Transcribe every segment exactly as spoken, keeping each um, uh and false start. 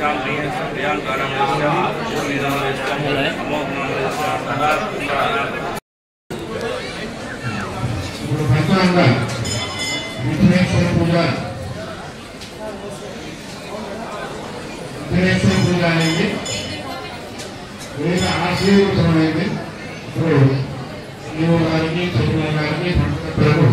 విఘ్నేశ్వర పూజ విఘ్నేశ్వర పూజ అనేది వేద ఆశీర్వచనం అనేది ఇప్పుడు నీవు గారికి చదువు గారికి ప్రజలు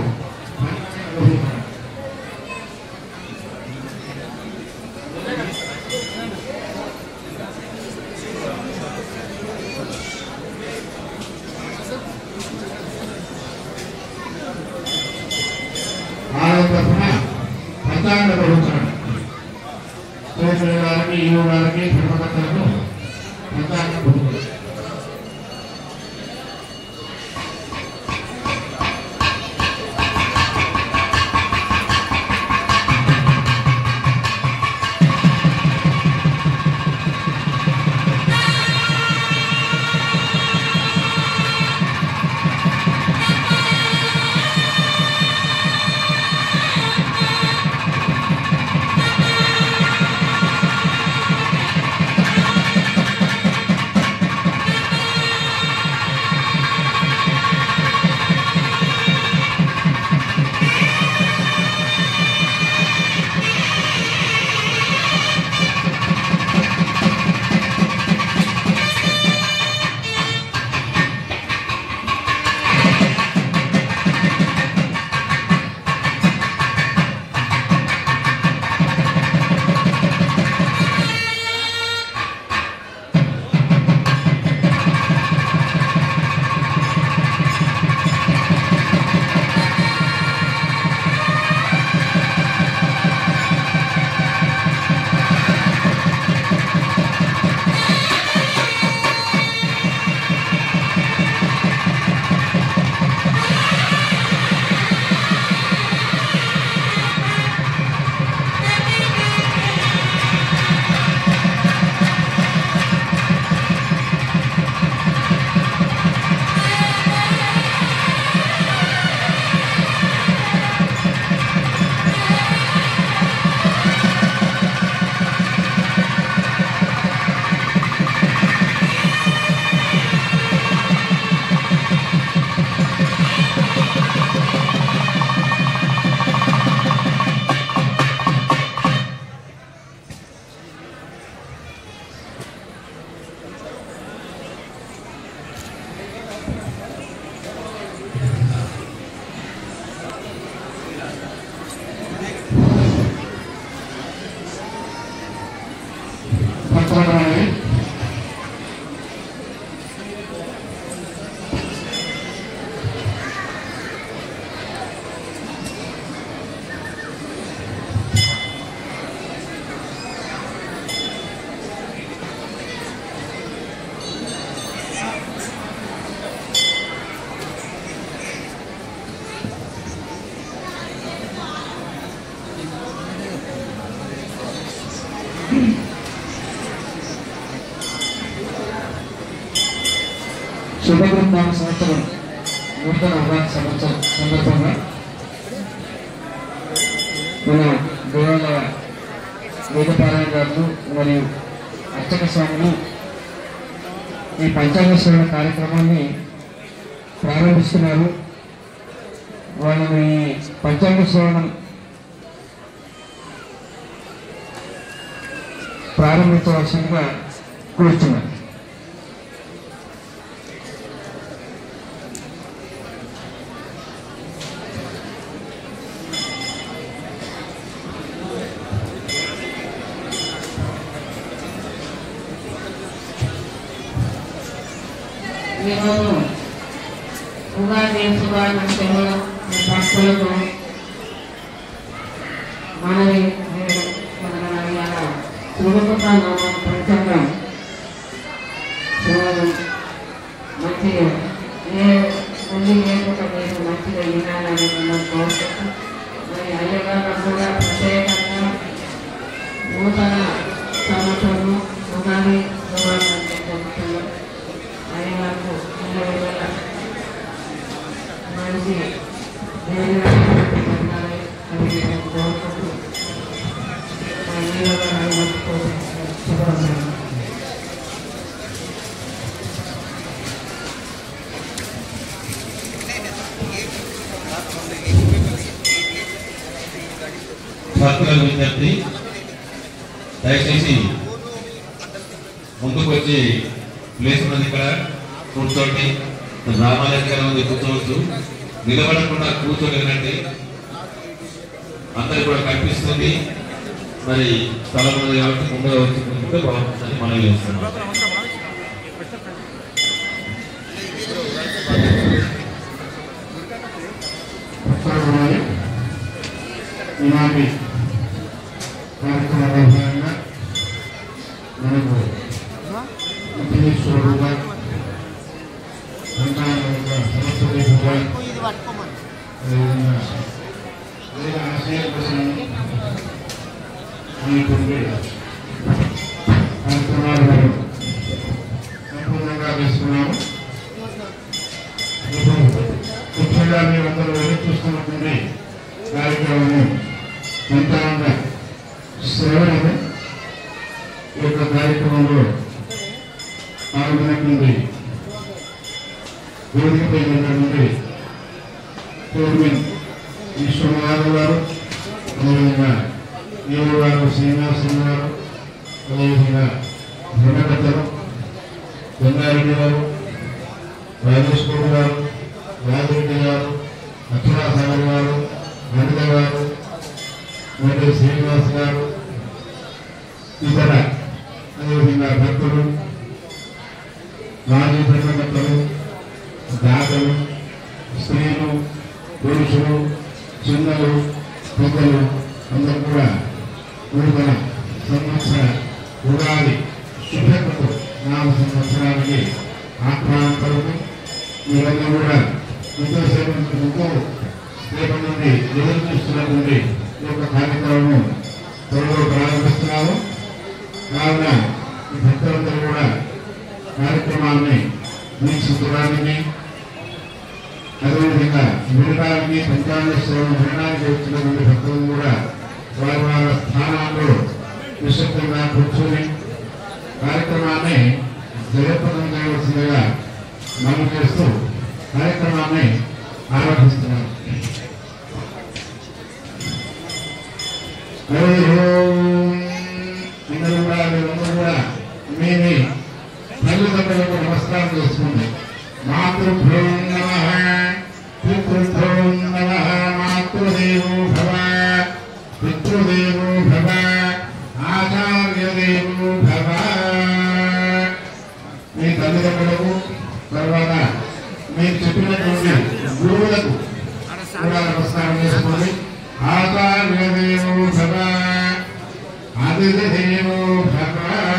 తరఫున పంచాంగ ప్రభుత్వం చౌదరి గారికి ఈవో గారికి ధర్మకర్తలకు పంచాంగ ప్రభుత్వం శుభకృత్నామ సంవత్సరం నూతన ఉగాది సంవత్సరం సందర్భంగా మన దేవాలయ వేదపారాయణ గారు మరియు అర్చక స్వాములు ఈ పంచాంగ శ్రవణ కార్యక్రమాన్ని ప్రారంభిస్తున్నారు. వాళ్ళను ఈ పంచాంగ శ్రవణం ప్రారంభించవలసిందిగా కూర్చున్నారు. ఈరోజు ఉగాది శుభాకాంక్షలు భక్తులకు మనవి తిరుగుతున్న పంచాంగం మంచిగా ఏ ముందు లేకుండా మీరు మంచిగా వినాలని మనం కోరుకుంటాం. మరి అయ్యగారు కూడా ప్రత్యేకంగా నూతన సంవత్సరం ఉగాది శుభాకాంక్షలు అయ్యగారు మంచి కోరుకుంటూ శుభవందనం. ఛాత్రుల విజ్ఞప్తి, దయచేసి ముందుకు వచ్చి ప్లేస్ ఉన్నది ఇక్కడ కూర్చోండి. రామాలయం ఉంది, కూర్చోవచ్చు. నిలబడకుండా కూర్చొని వినండి, అందరికి కూడా కనిపిస్తుంది. మరి స్థలం ఉంది కాబట్టి ముందుగా వచ్చి కూర్చుంటే బాగుంటుందని మనం చేస్తున్నాం. ఈనాటి కార్యక్రమంలో భాగంగా మనకు స్వరూప సరస్వతి పూజ ఆశయ కోసం అనేటువంటి కార్యక్రమాలు మనం సంపూర్ణంగా వేసుకున్నాము. ముఖ్యంగా మీరందరూ ఎదురు చూస్తున్నటువంటి కార్యక్రమము సంతానంగా శ్రవణము ఈ యొక్క కార్యక్రమంలో పాల్గొన్నటువంటి వేదికపై ఉన్నటువంటి చైర్మన్ విశ్వనాథ్ గారు, అదేవిధంగా ఏడు గారు శ్రీనివాసం గారు, అదేవిధంగా ధర్మకర్తలు గంగారెడ్డి గారు, రాజేష్ గౌడ్ గారు, రాజిరెడ్డి గారు, అక్షరాసాగర్ గారు, అనిత గారు, మరియు శ్రీనివాస్ గారు, ఇతర అదేవిధంగా భక్తులు, మాజీ ధర్మకర్తలు, దాతలు, స్త్రీలు, పురుషులు, చిన్నలు, పెద్దలు అందరూ కూడా నూతన సంవత్సర ఉగాది శుభ్రతతో నామ సంవత్సరానికి ఆహ్వానం పలుకు. మీరందరూ కూడా ఎంతో సేపు ఎంతో సేపు నుండి ఎదురు చూస్తున్నటువంటి ఈ యొక్క కార్యక్రమం త్వరలో ప్రారంభిస్తున్నాము. కావున ఈ భక్తులందరూ కూడా కార్యక్రమాన్ని వీక్షించడానికి, అదేవిధంగా వినడానికి, పంచాంగేశ్వరం వినడానికి వచ్చినటువంటి భక్తులను కూడా వారి వారి స్థానాల్లో నిశ్శబ్దంగా కూర్చొని కార్యక్రమాన్ని జయప్రదం చేయవలసిందిగా మనం చేస్తూ కార్యక్రమాన్ని ఆరంభిస్తున్నాం. అందరూ కూడా మీరందరూ కూడా మీ తల్లిదండ్రులకు నమస్కారం చేసుకోండి. మాతృభ్యో నమః, పితృభ్యో నమః, మాతృదేవో భవ, పితృదేవో భవ, ఆచార్యదేవో భవ. మీ తల్లిదండ్రులకు, తర్వాత మీరు చెప్పినటువంటి గురువులకు కూడా నమస్కారం చేసుకోండి. ఆచార్యదేవో భవ, అతిథిదేవో భవ.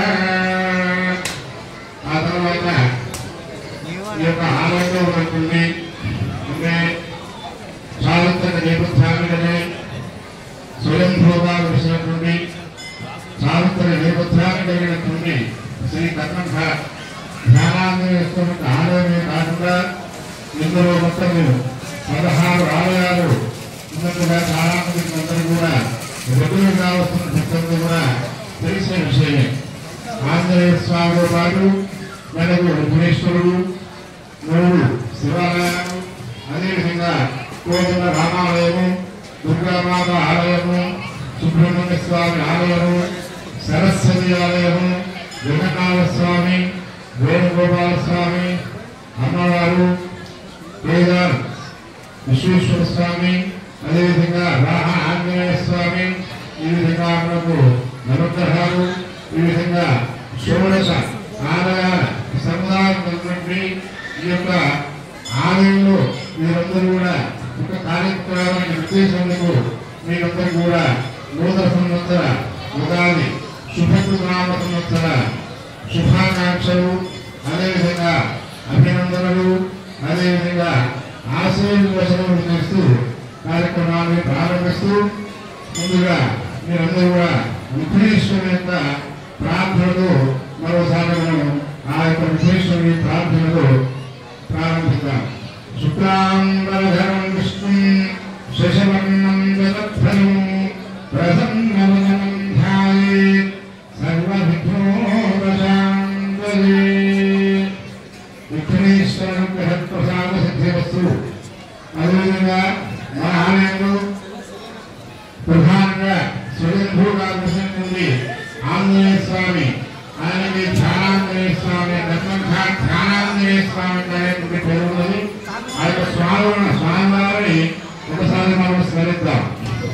ఆ తర్వాత ఈ యొక్క ఆలయంలో ఉన్నటువంటి అంటే చారిత్రక నేపథ్యాన్ని స్వయంభూగా వచ్చినటువంటి చారిత్రక నేపథ్యాన్ని కలిగినటువంటి శ్రీ కర్ణంఠ ధ్యానాంజనేశ్వరునికి ఆలయమే కాకుండా ఇందులో మొత్తం పదహారు ఆలయాలు ఉన్నట్టుగా చాలా మంది అందరూ కూడా రెగ్యులర్గా వస్తున్న భక్తులు కూడా తెలిసిన విషయమే. ఆంజనేయ స్వామితో పాటు మనకు విఘ్నేశ్వరుడు, మూడు శివాలయాలు, అదేవిధంగా కోదండ రామాలయము, దుర్గామాత ఆలయము, సుబ్రహ్మణ్య స్వామి ఆలయము, సరస్వతి ఆలయము, వెంకటాల స్వామి, వేణుగోపాల స్వామి, అమ్మవారు, కేదార్ విశ్వేశ్వర స్వామి, అదేవిధంగా రాహ ఆంజనేయ స్వామి, ఈ విధంగా మనకు నవగ్రహాలు, ఈ విధంగా షోడశ ఆలయాల సముదాయం ఉన్నటువంటి ఈ యొక్క ఆలయంలో మీరందరూ కూడా ఒక కార్యక్రమాన్ని ఉద్దేశంలో మీరందరూ కూడా నూతన సంవత్సర ఉగాది శుభకృనామ సంవత్సర శుభాకాంక్షలు, అదేవిధంగా అభినందనలు, అదేవిధంగా ఆశీర్వచనలు చేస్తూ కార్యక్రమాన్ని ప్రారంభిస్తూ ముందుగా మీరందరూ కూడా విఘ్నేశ్వరుని యొక్క ప్రార్థనలు మరోసారి మనం ఆ యొక్క విఘ్నేశ్వరుని ప్రార్థనలు ప్రారంభిద్దాం. శుక్లాంబరధరం విష్ణుం శశవర్ణం జగత్ఫలం ప్రసన్నవదనం ధ్యాయేత్ సర్వవిఘ్నోపశాంతయే. ఆంజనేయ స్వామి, ఆయనకి ధ్యానాంజనేయ స్వామి, దర్శనం ధ్యానాంజనేయ స్వామి అనేటువంటి పేరు ఉన్నది. ఆ యొక్క స్వామి స్వామివారిని ఒకసారి మనం స్మరిద్దాం.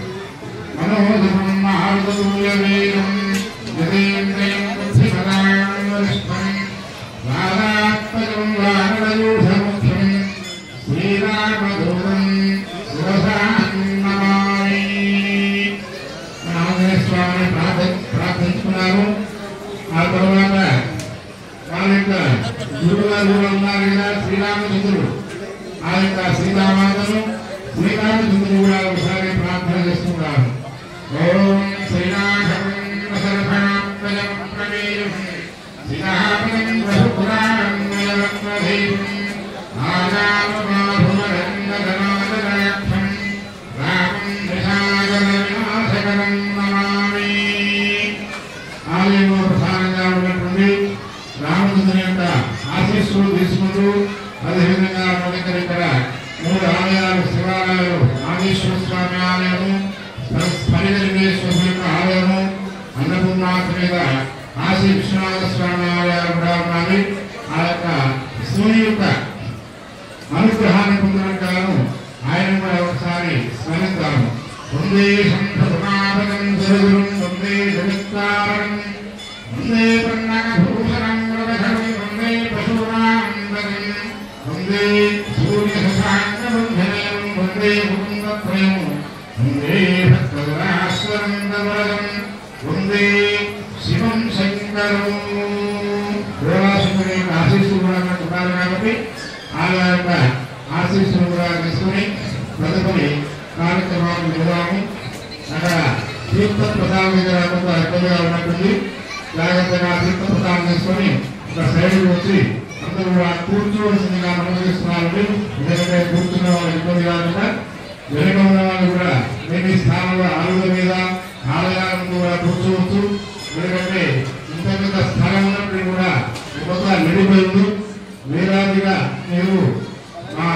మనోజం ఆరుదూయవేగం యదేంద్రియం బుద్ధిపదాం వరిష్టం వారాత్మజం వానరయూఢముఖ్యం శ్రీరామదూతం శివసాం నమామి. ఆంజనేయ స్వామిని ప్రార్థ ప్రార్థించుకున్నారు. ఆ తర్వాత వాళ్ళ యొక్క గురువుగారు ఉన్నారు కదా శ్రీరామచంద్రుడు, ఆ యొక్క సీతామాతను శ్రీరామచంద్రుడు కూడా ఒకసారి ప్రార్థన చేస్తున్నారు. ఓం శ్రీనాథం సర్వాత్మజం ప్రమేయం శ్రీరామం రఘుపురాణం ఆజామబాహుమరంగనాథనాథం రామం నిశాచర వినాశకరం నమామి. ఆలయంలో ప్రధానంగా ఉన్నటువంటి రామచంద్రుని యొక్క ఆశీస్సులు తీసుకుంటూ అదేవిధంగా మన దగ్గర ఇక్కడ మూడు ఆలయాలు శివాలయాలు, నాగేశ్వర స్వామి ఆలయము, పరిగణేశ్వర స్వామి ఆలయము, అన్నపూర్ణాథ మీద కాశీ విశ్వనాథ స్వామి ఆలయాలు కూడా ఉన్నాయి. ఆ యొక్క శివుని యొక్క అనుగ్రహాన్ని పొందడానికి గాను ఆయన కూడా ఒకసారి స్మరిద్దాము. వందే సంతమాపదం సరగురం వందే జగత్కారణం వందే పన్నగభూషణం వరదరం వందే పశూనాందరం వందే సూర్యశశాంకబంధనం వందే ముకుందత్రయం వందే భక్తరాశ్వరందవరం వందే శివం శంకరం. దేవాశంకరి యొక్క ఆశీస్సులు కూడా మనకు ఉండాలి కాబట్టి ఆయన యొక్క ఆశీస్సులు కూడా తీసుకుని తదుపరి కార్యక్రమాలు చూద్దాము. అక్కడ తీర్థ ప్రసాదం దగ్గర కొంత ఎక్కువగా ఉన్నట్టుంది. జాగ్రత్తగా తీర్థ ప్రసాదం తీసుకొని ఒక సైడ్కి వచ్చి అందరూ కూడా కూర్చోవలసిందిగా అనుమతిస్తున్నారండి. ఎందుకంటే కూర్చున్న వాళ్ళు ఇబ్బంది కాకుండా వెనుక ఉన్న వాళ్ళు కూడా మీ స్థానంలో ఆలుగుల మీద ఆలయాలను కూడా కూర్చోవచ్చు. ఎందుకంటే ఇంత పెద్ద స్థలం ఉన్నప్పుడు కూడా కొంత నిడిపోయింది. వేలాదిగా మీరు మా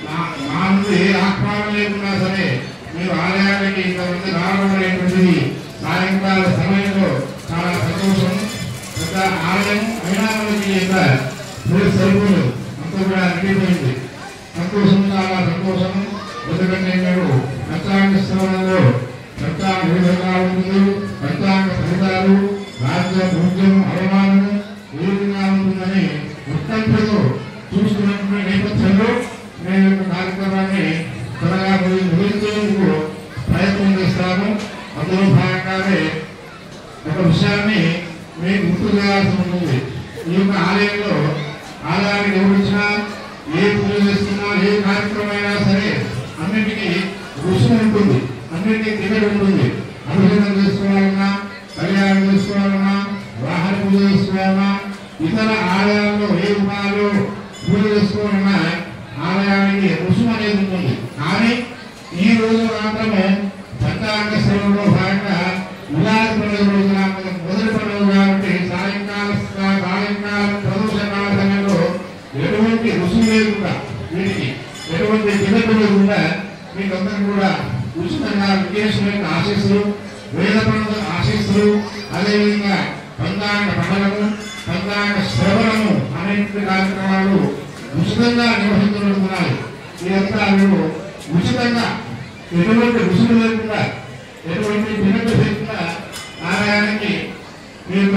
మా నుండి ఏ ఆహ్వానం లేకున్నా సరే మీరు ఆలయానికి ఇంతమంది రావడం అనేటువంటిది సాయంకాల సమయంలో చాలా సంతోషం. పెద్ద ఆలయం అయినా మనకి ఇంకా మీరు సరిపోదు, అంతా కూడా నిండిపోయింది. సంతోషం, చాలా సంతోషం. ఎందుకంటే మీరు పంచాంగ శ్రవణంలో పంచాంగ విధంగా ఉంటుంది, పంచాంగ ఫలితాలు, రాజ్య భోగ్యం అవమానం ఏ విధంగా ఉంటుందని ఉత్కంఠతో చూస్తున్నటువంటి నేపథ్యంలో మేము కార్యక్రమాన్ని త్వరగా ముగించేందుకు ప్రయత్నం చేస్తాము. అందులో భాగంగానే ఒక విషయాన్ని మీకు గుర్తు చేయాల్సి ఉంటుంది. ఈ యొక్క ఆలయంలో ఆలయానికి ఎవరిచ్చినా ఏ పూజ చేస్తున్నా ఏ కార్యక్రమం అయినా సరే అన్నింటికీ రుచి ఉంటుంది, అన్నింటికీ తిరగ ఉంటుంది. అభిషేకం చేసుకోవాలన్నా, కళ్యాణం చేసుకోవాలన్నా, వాహన పూజ చేసుకోవాలన్నా, ఇతర ఆలయాల్లో ఏ రూపాయలు పూజ చేసుకోవాలన్నా ఆలయానికి రుసుము అనేది ఉంటుంది. కానీ ఈ రోజు మాత్రమే పంచాంగ శ్రవణంలో భాగంగా ఉగాది పండుగ రోజున మొదటి పండుగ కాబట్టి సాయంకాల సాయంకాల ప్రదోషకాల సమయంలో ఎటువంటి రుసుము లేకుండా వీటికి ఎటువంటి తినకు లేకుండా మీకు అందరికీ కూడా ఉచితంగా విజయేశ్వర యొక్క ఆశీస్సులు, వేద పండుగ ఆశీస్సులు, అదేవిధంగా పంచాంగ పండుగను, పంచాంగ శ్రవణము అనేటువంటి కార్యక్రమాలు ఉచితంగా నిర్వహించబడుతున్నాయి. ఇదంతా మీరు ఉచితంగా ఎటువంటి రుసుము లేకుండా ఎటువంటి వినతి లేకుండా ఆలయానికి మీ యొక్క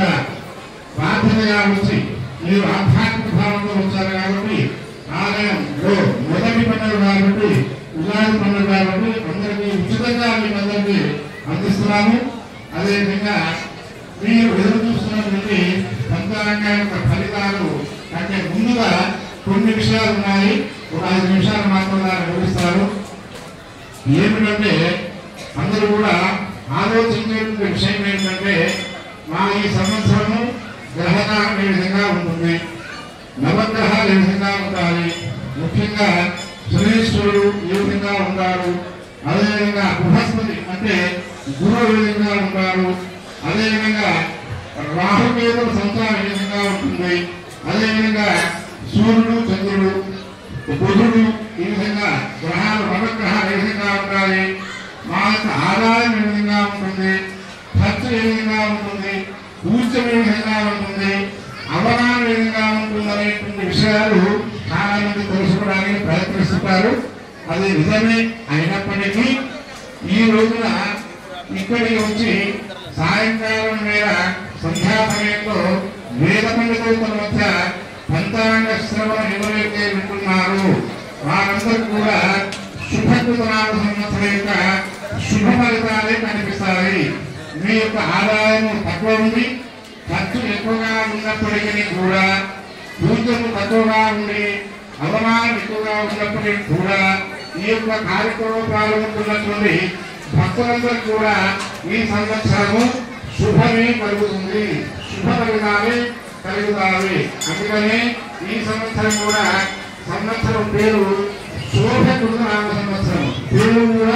ప్రార్థనగా వచ్చి మీరు ఆధ్యాత్మిక భావంతో వచ్చారు కాబట్టి ఆలయంలో మొదటి పండుగ కాబట్టి ఉగాది పండుగ కాబట్టి అందరికీ ఉచితంగా మీకు అందరికీ అందిస్తున్నాము. అదేవిధంగా మీరు ఎదురు చూస్తున్నటువంటి పంచాంగ యొక్క ఫలితాలు అంటే ముందుగా కొన్ని విషయాలు ఉన్నాయి. ఒక ఐదు నిమిషాలు మాత్రం వివరిస్తారు. ఏమిటంటే అందరూ కూడా ఆలోచించేటువంటి విషయం ఏంటంటే మా ఈ సంవత్సరము గ్రహణం ఏ విధంగా ఉంటుంది, నవగ్రహాలు ఏ విధంగా ఉంటాయి, ముఖ్యంగా శనీశ్వరుడు ఏ విధంగా ఉంటారు, అదేవిధంగా బృహస్పతి అంటే గురువు ఏ విధంగా ఉంటారు, అదేవిధంగా రాహుకేతుల సంచారం ఏ విధంగా ఉంటుంది, అదేవిధంగా సూర్యుడు చంద్రుడు బుధుడు ఈ విధంగా గ్రహాలు నవగ్రహాలు ఏ విధంగా ఉంటాయి, మా యొక్క ఆదాయం ఏ విధంగా ఉంటుంది, ఖర్చు ఏ విధంగా ఉంటుంది, అది నిజమే అయినప్పటికీ ఈ రోజున ఇక్కడికి వచ్చి సాయంకాలం వేళ సంధ్యా సమయంలో వేద పండితుల మధ్య పంచాంగ శ్రవణం ఎవరైతే వింటున్నారు వారందరూ కూడా శుభకృతనామ సంవత్సరం యొక్క శుభ ఫలితాలే కనిపిస్తాయి. మీ యొక్క ఆదాయం తక్కువ ఉంది, ఖర్చు ఎక్కువగా ఉన్నప్పటికీ కూడా, పూజలు తక్కువగా ఉండి అవమానం ఎక్కువగా ఉన్నప్పటికీ కూడా ఈ యొక్క కార్యక్రమం పాల్గొంటున్నటువంటి భక్తులందరూ కూడా ఈ సంవత్సరము శుభమే కలుగుతుంది, శుభ ఫలితాలే కలుగుతాయి. అందుకనే ఈ సంవత్సరం కూడా సంవత్సరం పేరు శోభకృతనామ సంవత్సరం. పేరు కూడా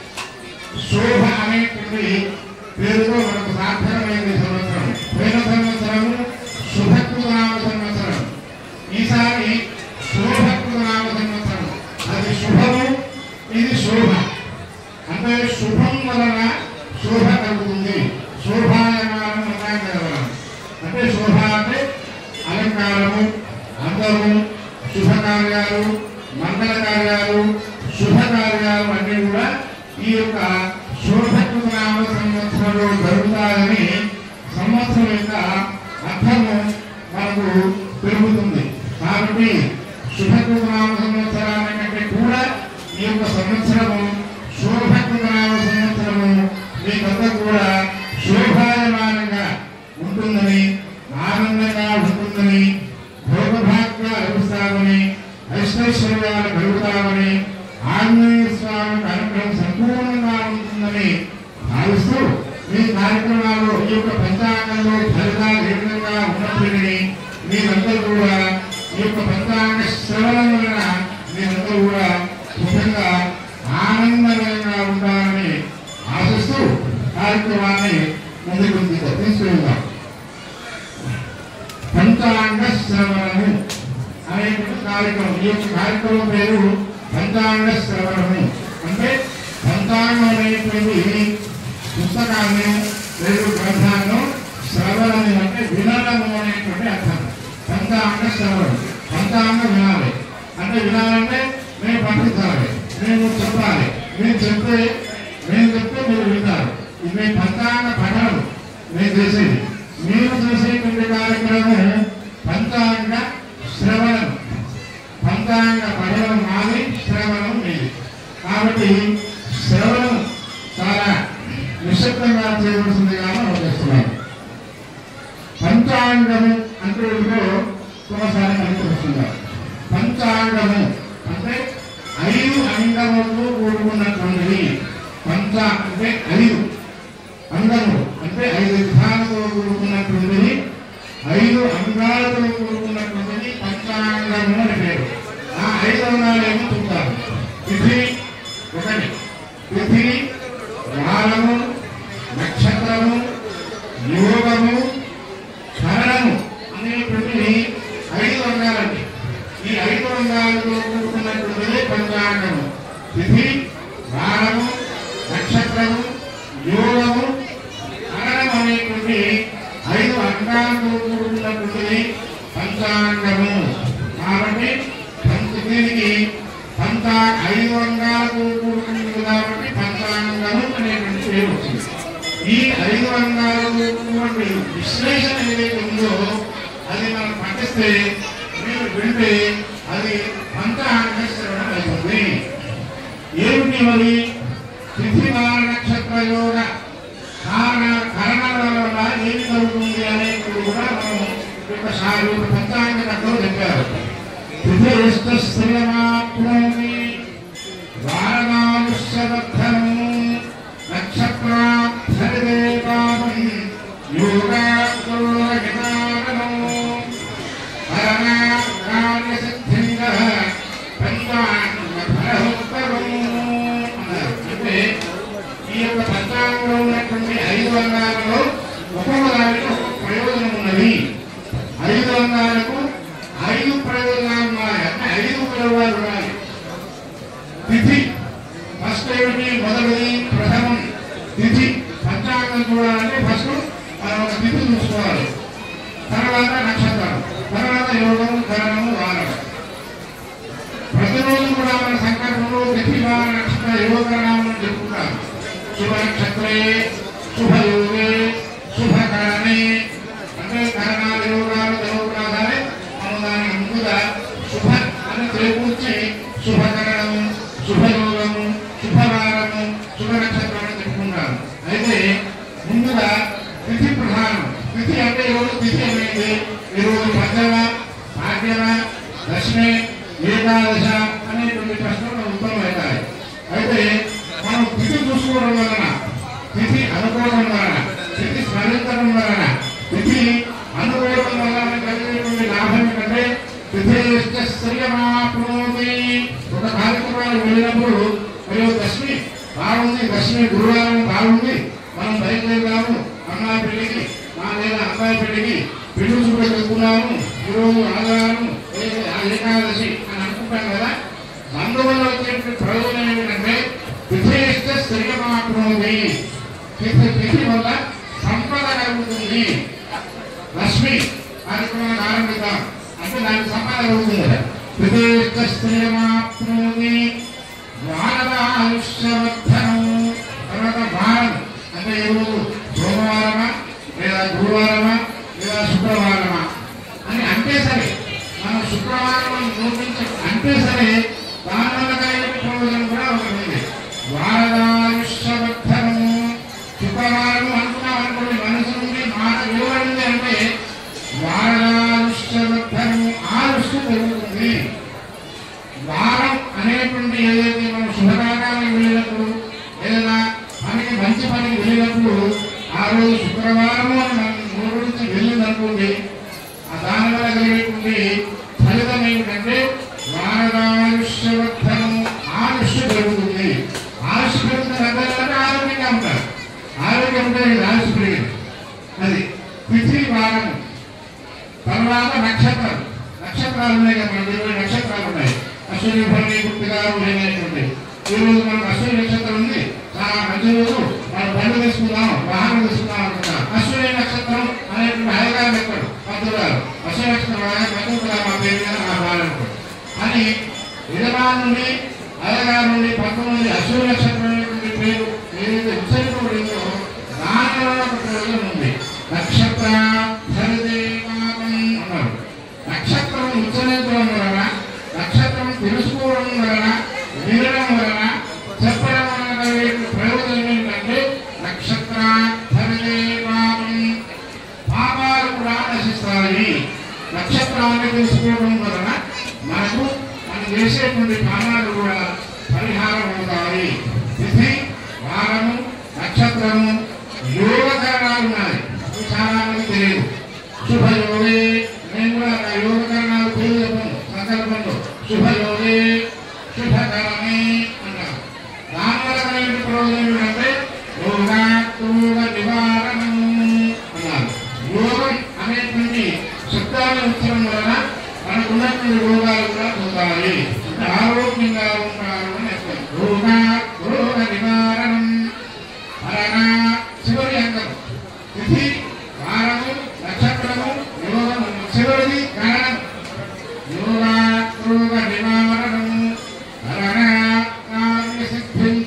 శోభ అనేటువంటి పేరుతో మనకు సార్థకమైంది సంవత్సరం. పోయిన సంవత్సరము శుభకృతనామ సంవత్సరం, ఈసారి శోభకృతనామ సంవత్సరం. అది శుభము, ఇది శోభ. అంటే శుభం వలన శోభ కలుగుతుంది. శోభాయమానం అలంకారం అంటే శోభ అంటే అలంకారము, అందము, శుభకార్యాలు, మంగళ కార్యాలు, శుభకార్యాలు అన్నీ కూడా ఈ యొక్క శోభకృతనామ సంవత్సరంలో జరుగుతాయని సంవత్సరం యొక్క అర్థము మనకు పెరుగుతుంది. కాబట్టి శుభకృతనామ సంవత్సరాల కంటే కూడా ఈ యొక్క సంవత్సరము శోభకృతనామ సంవత్సరము మీకంతా కూడా శోభాయమానంగా ఉంటుందని, ఆనందంగా ఉంటుందని, భోగభాగ్యాలు లభిస్తామని, ఐశ్వర్యాలు కలుగుతామని, ఆంజనేయ స్వామి అనుగ్రహం సంపూర్ణంగా ఉంటుందని భావిస్తూ మీ కార్యక్రమాల్లో ఈ యొక్క పంచాంగంలో ఫలితాలు ఏ విధంగా ఉన్నప్పటికీ మీరందరూ కూడా ఈ యొక్క పంచాంగ శ్రవణం వలన మీరందరూ కూడా సుఖంగా ఆనందకరంగా ఉంటారని ఆశిస్తూ కార్యక్రమాన్ని ముందుకు తీసుకెళ్దాం. పంచాంగ శ్రవణము అనేటువంటి కార్యక్రమం. ఈ యొక్క కార్యక్రమం పేరు పంచాంగ శ్రవణము. అంటే పంచాంగం అనేటువంటి పుస్తకాన్ని లేదా గ్రంథాలను శ్రవణము అంటే వినడము అనేటువంటి అర్థం. పంచాంగ శ్రవణం, పంచాంగ వినాలి అంటే వినాలంటే మేము పఠించాలి, మేము చెప్పాలి, మేము చెప్తే మేము చెప్తే మీరు వింటారు. ఇది మీ పంచాంగ పఠనం మేము చేసేది. మీరు చేసేటువంటి కార్యక్రమం పంచాంగ శ్రవణం. పంచాంగ పఠనం మాది, శ్రవణం మీది. కాబట్టి శ్రవణం చాలా నిశ్శబ్దంగా చేయవలసిందిగా మనం చేస్తున్నాం. పంచాంగము అంటే ఒకసారి మనకు వస్తున్నారు. పంచాంగము అంటే ఐదు అంగములతో కూడుకున్నటువంటిది. పంచ అంటే ఐదు, అంగము అంటే ఐదు విధాలతో కూడుకున్నటువంటిది, ఐదు అంగాలతో కూడుకున్నటువంటిది పంచాంగము అని పేరు. ఆ ఐదు అంగాలు ఏమో చూద్దాం. తిథి ఒకటి, తిథి, వారము, నక్షత్రము, యోగము, కరణము అనేటువంటి ఐదు అంగాలండి. ఈ ఐదు అంగాలతో కూడుకున్నటువంటిది పంచాంగము. తిథి, వారము, నక్షత్రము, యోగము, కరణం అనేటువంటి ఐదు అంగాలతో కూడుకున్నటువంటిది పంచాంగము. కాబట్టి దీనికి పంచా ఐదు అంగాలతో కూడుకున్నది కాబట్టి పంచాంగము అనేటువంటి పేరు వచ్చింది. ఈ ఐదు అంగాలతో కూడినటువంటి విశ్లేషణ ఏదైతే ఉందో అది మనం పఠిస్తే, మీరు వింటే అది పంచాంగ శ్రవణం అవుతుంది. ఏమిటి మరి? తిథి, వార, నక్షత్ర, యోగ, కారణ కరణాల వల్ల ఏమి కలుగుతుంది అనేది కూడా మనం ఒకసారి పంచాంగ కథలో చెప్పారు. తిథిష్ట శ్రీమాప్నోమి వారణాలుష్యవర్ధనము నక్షత్రాక్షరిదేవామం యోగాకులగితారణము పరమాకార్యసిద్ధింగః పంచాంగఫలముత్తరము అన్నారు. అంటే ఈ యొక్క పంచాంగంలో ఉన్నటువంటి ఐదు అంగాలలో ఒక్కొక్క దానికి ఒక్కొక్క ప్రయోజనం ఉన్నది. ఐదు అంగాలకు ఐదు ప్రయోజనాలు ఉన్నాయి. అంటే ఐదు ప్రయోగాలు ఉన్నాయి. తిథి ఫస్ట్ ఏమిటి? మొదటిది ప్రథమం తిథి. పంచాంగం చూడాలంటే ఫస్ట్ మనం ఒక తిథి చూసుకోవాలి, తర్వాత నక్షత్రం, తర్వాత యోగము, కరణము, వారం. ప్రతిరోజు కూడా మన సంకల్పంలో తిథి తిథి అనేది ఈరోజు పంచమ భాగ్యమ దశమి ఏకాదశ అనేటువంటి ప్రశ్నలు ఉత్తమమవుతాయి. అయితే మనం తిథి చూసుకోవడం వలన, తిథి అనుకోవడం వలన, తిథి స్మరించడం వలన, తిథి అనుకోవడం వలన కలిగేటువంటి లాభం ఏంటంటే తిథి శ్రీయమాప్నోతి. ఒక కార్యక్రమానికి వెళ్ళినప్పుడు మరియు దశమి బాగుంది, దశమి గురువారం బాగుంది, మనం బయలుదేరాము అమ్మాయి పెళ్లికి మా లేదా అబ్బాయి పెళ్లికి పెళ్లి చూపులు వెళ్తున్నాము, ఈరోజు ఆదివారం ఏకాదశి అని అనుకుంటాం కదా. అందువల్ల వచ్చేటువంటి ప్రయోజనం ఏమిటంటే తిథి ఇస్తే శ్రీయమాప్నోతి. తిథి తిథి వల్ల సంపద కలుగుతుంది. లక్ష్మి కార్యక్రమాన్ని ఆరంభిద్దాం అంటే దానికి సంపద కలుగుతుంది కదా. తిథి ఇస్తే శ్రీయమాప్నోతి. వారదాయుష్యవర్ధనం. తర్వాత వారం అంటే ఈరోజు సోమవారమా లేదా గురువారమా లేదా శుక్రవారమా అని అంటే సరే, మనం శుక్రవారం నోటించ అంటే సరే దానివల్ల కలిగే ప్రయోజనం కూడా ఒకటి ఉంది. వారదాయుష్యవర్ధనము. శుక్రవారం అనుకున్నాం అనుకోండి, మనసు నుండి మాట విలువడింది అంటే వారదాయుష్యవర్ధనము, ఆయుష్షు పెరుగుతుంది. వారం అనేటువంటి ఏదైతే మనం శుభకార్యాలకు వెళ్ళినప్పుడు ఏదైనా పనికి మంచి పనికి వెళ్ళినప్పుడు ఆ రోజు శుక్రవారము అని మనం మూడు నుంచి వెళ్ళిందనుకోండి, ఆ దానివల్ల కలిగేటువంటి ఫలితం ఏమిటంటే వారదాయుష్యవర్ధనము, ఆయుష్షు పెరుగుతుంది. ఆయుష్షు పెరుగుతుంది అంటే ఆరోగ్యంగా ఉంటారు. ఆరోగ్యం ఉంటే ఆయుష్షు పెరిగింది. అది తిథి వారము. తర్వాత నక్షత్రాలు. నక్షత్రాలు ఉన్నాయి కదా, మనకి ఇరవై నక్షత్రాలు ఉన్నాయి. అశ్విని భరణి గుప్తిగారు లేనటువంటి ఈ రోజు మనకు అశ్విని నక్షత్రం ఉంది, చాలా మంచి రోజు. మనం బండి తీసుకుందాం, వాహనం తీసుకుందాం అనుకుంటాం. అశ్విని నక్షత్రం అనేటువంటి హైదరాబాద్ ఎక్కడు పంతులు గారు అశ్విని నక్షత్రం పంతులు మా పేరు మీద నా బాలనుకో అని ఇరవై నుండి హైదరాబాద్ నుండి పంతొమ్మిది నుండి అశ్విని నక్షత్రం అనేటువంటి పేరు ఏదైతే ఉచ్చరింపబడిందో దాని వల్ల ఒక ప్రయోజనం ఉంది. నక్షత్ర సరిదేవాతం అన్నారు. నక్షత్రం ఉచ్చరించడం వలన, నక్షత్రం తెలుసుకోవడం వలన, వినడం వలన, చెప్పడం వలన ప్రయోజనం ఏంటంటే నక్షత్ర సరిదేవాతం, పాపాలు కూడా నశిస్తాయి. నక్షత్రాన్ని తెలుసుకోవడం వలన మనకు మనం చేసేటువంటి పాపాలు కూడా పరిహారం అవుతాయి. తిథి వారము నక్షత్రము యోగకరణాలు ఉన్నాయి, చాలా మంది తెలియదు. శుభయోగి నేను కూడా యోగకరణాలు పేరు చెప్పాను సంకల్పంలో. శుభయోగి శుభకరణి అంటారు. దానివల్ల కలిగిన ప్రయోజనం ఏంటంటే యోగ నివారణం అన్నారు. యోగం అనేటువంటి శబ్దాన్ని ఉచ్చరం వలన మనకున్నటువంటి రోగాలు కూడా పోతాయి, అంటే ఆరోగ్యంగా ఉంటారు అని అర్థం. రోగ రోగ నివారణం. మరణ చివరి అంగం తిథి వారము నక్షత్రము యోగము. చివరిది కరణం. యోగ రోగ నివారణము మరణ సిద్ధించ.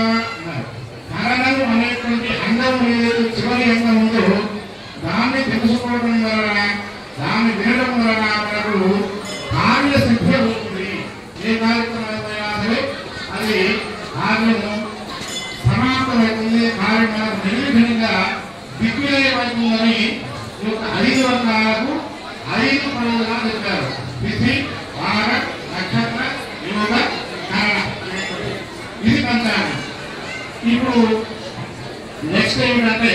కరణము అనేటువంటి అంగం ఏదైతే చివరి అంగం ఉందో దాన్ని తెలుసుకోవడం వలన, దాన్ని వినడం వలన మనకు కార్య సిద్ధి అవుతుంది. ఏ కార్యక్రమమైనా సరే అది కార్యము సమాప్తమవుతుంది. కార్యం మనకు నిర్విఘ్నంగా దిగ్విజయమవుతుందని ఈ యొక్క ఐదు వర్గాలకు ఐదు ప్రయోజనాలు చెప్పారు. తిథి వార నక్షత్ర యోగ కరణ. ఇది పంచాంగం. ఇప్పుడు నెక్స్ట్ ఏమిటంటే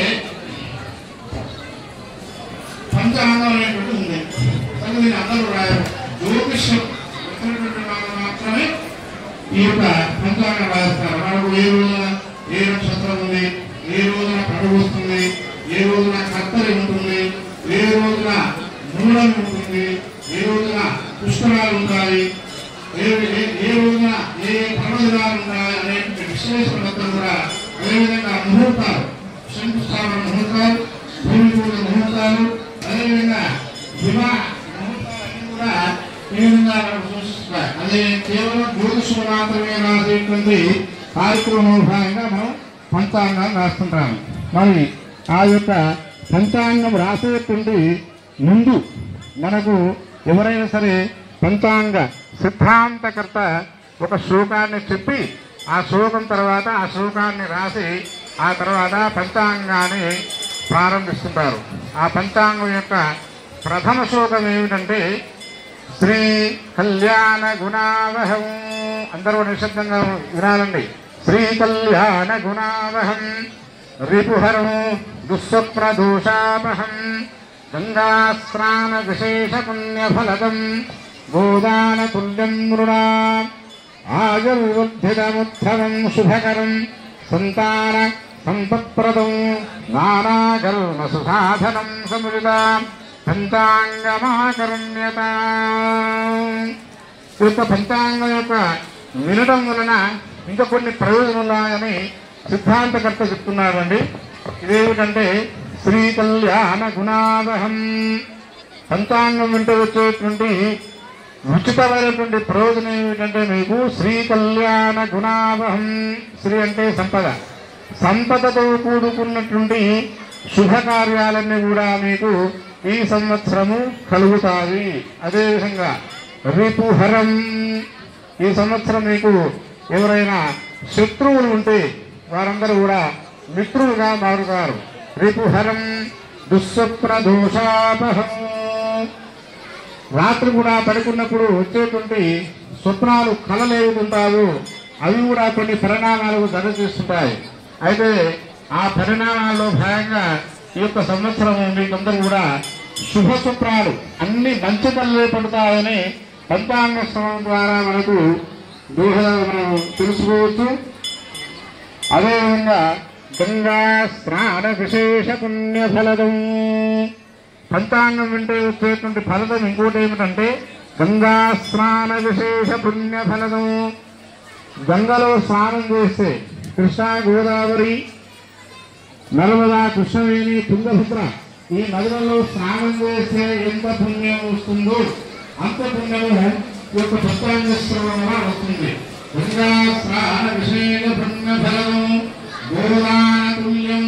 పంచాంగం అనేటువంటి ఉంది. కానీ దీన్ని అందరూ రాయరు. జ్యోతిష్యం వచ్చినటువంటి వాళ్ళు మాత్రమే ఈ యొక్క పంచాంగం రాస్తారు. మనకు ఏ రోజున ఏ నక్షత్రం ఉంది, ఏ రోజున పండుగ వస్తుంది, ఏ రోజున కత్తరి ఉంటుంది, ఏ రోజున మూలం ఉంటుంది, ఏ రోజున పుష్కరాలు ఉంటాయి, ఏ ఏ రోజున ఏ పర్వదినాలు ఉన్నాయి అనే విశ్లేషణ మొత్తం కూడా. అదేవిధంగా ముహూర్తాలు, శంకుస్థాపన ముహూర్తాలు, భూమి పూజ ముహూర్తాలు, అదేవిధంగా వివాహ ముహూర్తాలన్నీ కూడా ఈ విధంగా మనకు సూచిస్తున్నాయి. అదే కేవలం జ్యోతిషం మాత్రమే రాసేటువంటి కార్యక్రమం భాగంగా మనం పంచాంగాన్ని రాస్తుంటాము. మరి ఆ యొక్క పంచాంగం రాసేటువంటి ముందు మనకు ఎవరైనా సరే పంచాంగ సిద్ధాంతకర్త ఒక శ్లోకాన్ని చెప్పి ఆ శ్లోకం తర్వాత ఆ శ్లోకాన్ని రాసి ఆ తర్వాత పంచాంగాన్ని ప్రారంభిస్తుంటారు. ఆ పంచాంగం యొక్క ప్రథమ శ్లోకం ఏమిటంటే శ్రీ కళ్యాణ గుణావహం. అందరూ నిశ్శబ్దంగా వినాలండి. శ్రీ కళ్యాణ గుణావహం రిపుహరం దుస్వప్రదోషాపహం గంగాస్నాన విశేష పుణ్యఫలదం గోదాన తుల్యం మృణా ఆయుర్వృద్ధిదముత్తమం శుభకరం సంతాన సంపత్ప్రదం నానాకర్మ సుసాధనం సమృతా పంచాంగమాకర్ణ్యత. ఈ యొక్క పంచాంగం యొక్క వినడం వలన ఇంకా కొన్ని ప్రయోజనాలు ఉన్నాయని సిద్ధాంతకర్త చెప్తున్నారండి. ఇదేమిటంటే శ్రీ కళ్యాణ గుణావహం. పంచాంగం వింటే వచ్చేటువంటి ఉచితమైనటువంటి ప్రయోజనం ఏమిటంటే మీకు శ్రీ కళ్యాణ గుణావహం. శ్రీ అంటే సంపద, సంపదతో కూడుకున్నటువంటి శుభకార్యాలన్నీ కూడా మీకు ఈ సంవత్సరము కలుగుతాయి. అదేవిధంగా రిపుహరం, ఈ సంవత్సరం మీకు ఎవరైనా శత్రువులు ఉంటే వారందరూ కూడా మిత్రులుగా మారుతారు. రిపుహరం దుస్వప్న దోషాపహం. రాత్రి కూడా పడుకున్నప్పుడు వచ్చేటువంటి స్వప్నాలు కలలేవుతుంటారు, అవి కూడా కొన్ని పరిణామాలకు దరిచేస్తుంటాయి. అయితే ఆ పరిణామాల్లో భాగంగా ఈ యొక్క సంవత్సరం మీకందరూ కూడా శుభ స్వప్నాలు అన్ని మంచి కళ్ళే పడతాయని పంచాంగ శ్రవణం ద్వారా మనకు దోహద మనం తెలుసుకోవచ్చు. అదేవిధంగా గంగా స్నాన విశేష పుణ్యఫలదం. పంచాంగం వింటే వచ్చేటువంటి ఫలదం ఇంకోటి ఏమిటంటే గంగా స్నాన విశేష పుణ్యఫలదం. గంగలో స్నానం చేస్తే కృష్ణా గోదావరి నర్మదా కృష్ణవేణి తుంగభద్ర ఈ నదులలో స్నానం చేస్తే ఎంత పుణ్యం వస్తుందో అంత పుణ్యము ఈ యొక్క పంచాంగ శ్రవణం వస్తుంది. గంగా స్నాన విశేష పుణ్యఫలం గోదానతుల్యం.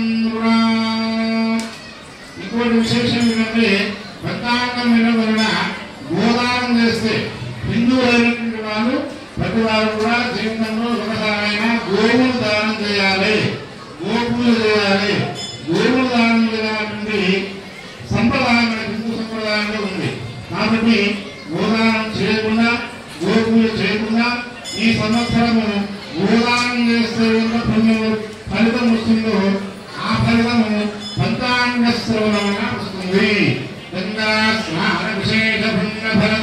ఇంకోటి విశేషం ఏంటంటే పంచాంగం వినడం వలన గోదానం చేస్తే హిందువులైనటువంటి వాళ్ళు ప్రతి వారు కూడా జీవితంలో ఒకసారైనా గోవులు దానం చేయాలి, గోపూజ చేయాలి. గోవులు దానం చేయాలంటే సంప్రదాయం హిందూ సంప్రదాయంలో ఉంది. కాబట్టి గోదానం చేయకుండా గోపూజ చేయకుండా ఈ సంవత్సరము గోదానం చేస్తే ఎంత పుణ్యం ఫలితం వస్తుందో ఆ ఫలితము పంచాంగ శ్రవణంగా వస్తుంది. గంగా స్నాన విశేష పుణ్యఫలం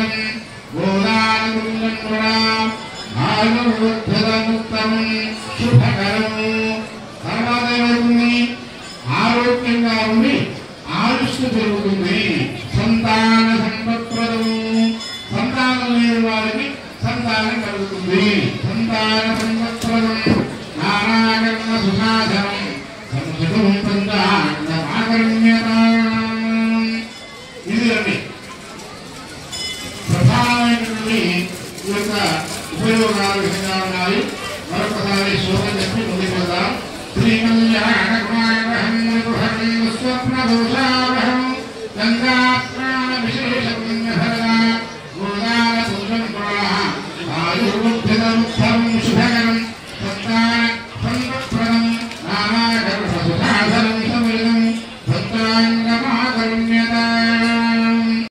గోదానం ఆయుర్వృద్ధముత్తమం శుభకరం. తర్వాత ఏమవుతుంది? ఆరోగ్యంగా ఉండి ఆయుష్ను పెరుగుతుంది. సంతాన సంపత్ప్రదం, సంతానం లేని వారికి సంతానం కలుగుతుంది. సంతాన సంపత్ప్రదం నానాకర్మ సుసాధనం సంస్కృతం పంచాంగమాకర్ణ్యత. ఇది అండి ప్రధానమైనటువంటి ఈ యొక్క ఉపయోగాలు విధంగా ఉన్నాయి. మరొకసారి శ్లోకం చెప్పి ముందుకు వెళ్దాం. శ్రీ కళ్యాణ స్వప్న దోషావహం గంగా స్నాన విశేష